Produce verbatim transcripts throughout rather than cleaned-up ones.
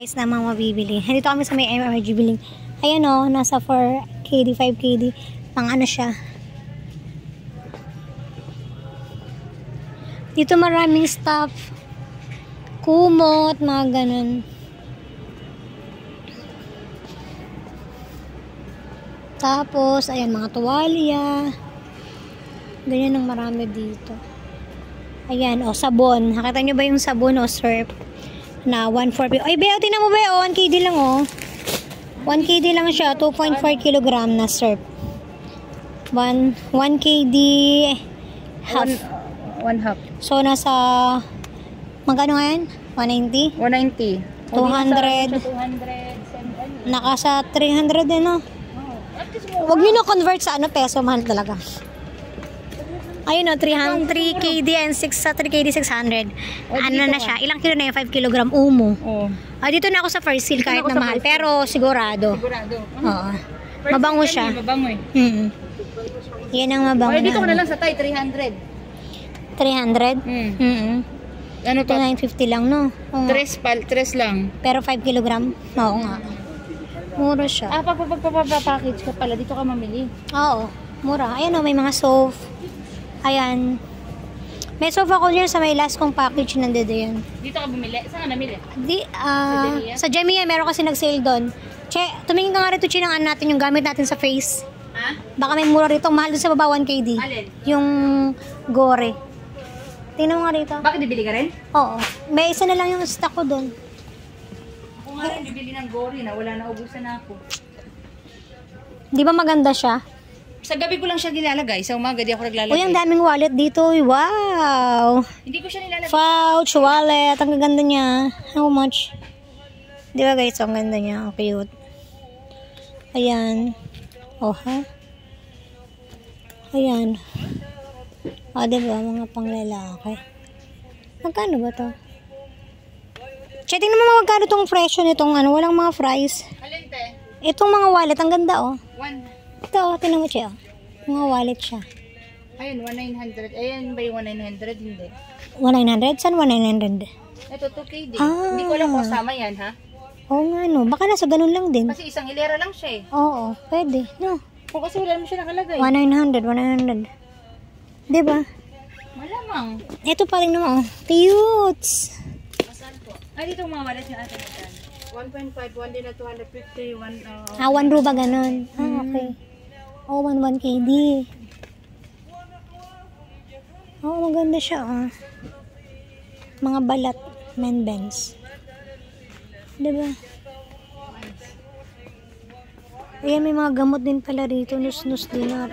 Guys, na mga mabibili. Dito kami sa may M R G billing. Ayan o, nasa four K D, five K D. Pang ano siya. Dito maraming stuff. Kumot, mga ganun. Tapos, ayan, mga tuwalya. Ganyan ang marami dito. Ayan, o, sabon. Nakita nyo ba yung sabon o surf? Na one forty. Ay, Beo, tinan mo ba? one K D lang, oh. one K D lang siya. two point four kilogram na surf. one K D half. one half. So, nasa magkano ngayon? one ninety? one ninety. two hundred. two hundred. Naka sa three hundred din, no? Huwag nyo na convert sa ano, peso. Mahal talaga. Ayun o, three K D and six sa three K D six hundred. O, ano na siya? Ilang kilo na yun? five kilogram umo. Oo. Ah, dito na ako sa first seal kahit na mahal. Pero sigurado. Sigurado. Oo. Mabango siya. Mabango eh. Hmm. Yan ang mabango O, dito ko na. na lang sa Thai, three hundred. three hundred? Hmm. Hmm. Ano Ito to? nine fifty lang, no? Oo nga. Tres pal, tres lang. Pero five kilogram? Oo nga. Mura siya. Ah, pag-package ka pala, dito ka mamili. Oo. Mura. Ayan o, may mga soap. Ayan. May sofa ko dyan sa may last kong package. Nandito yan. Dito ka bumili? Saan ka namili? Di, ah, sa Jamia, meron kasi nag-sale doon. Che, tumingin ka nga rito, chinangan natin yung gamit natin sa face. Ha? Baka may mura rito. Mahal doon sa baba, one K D. Alin? Yung gore. Tingnan mo nga rito. Bakit bibili ka rin? Oo. May isa na lang yung stock ko doon. Ako nga rin bibili ng gory na wala na, ubusan na ako. Di ba maganda siya? Sa gabi ko lang siya nilalagay. Sa umaga di ako naglalagay. Uy, ang daming wallet dito. Wow! Hindi ko siya nilalagay. Pouch, wallet. Ang ganda niya. How much? Di ba guys? Ang ganda niya. Ang cute. Ayan. Oh, ha? Ayan. O, oh, diba? Mga panglalaki. Magkano ba to? Che, tingnan mo magkano tong presyo nitong ano. Walang mga fries. Alente? Itong mga wallet. Ang ganda, oh. One. Ito, oh. Tingnan mo, Che, oh. Mga wallet siya. Ayun, one nine hundred. Ayan ba yung one nine hundred? Hindi. one nine hundred? Saan one nine hundred? Ito, two K D. Ah. Hindi ko alam kung kasama yan, ha? Oo nga, no. Baka nasa ganun lang din. Kasi isang hilera lang siya, eh. Oo, pwede. No. Kung kasi wala naman siya nakalagay. one nine hundred, one nine hundred. Diba? Malamang. Ito pa rin naman, oh. Cute! Masal po. Ay, dito mga wallet yung atin natin. one point five, one din na two hundred fifty, one... Uh, Ah, one ruba ganun. Ah, okay. Oh, one, one K D. Oh, maganda siya, oh. Mga balat. Men bands. Diba? Ayan, may mga gamot din pala rito. Nus-nus dinar.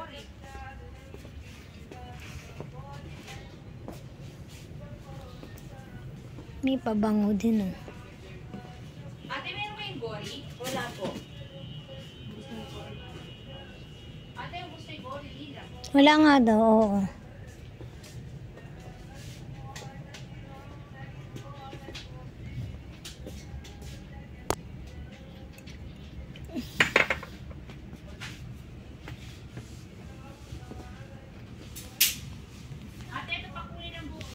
May pabango din, oh. Ate, meron kayong gory? Wala po. Ate, yung gusto yung gory, Lila. Wala nga daw, oo.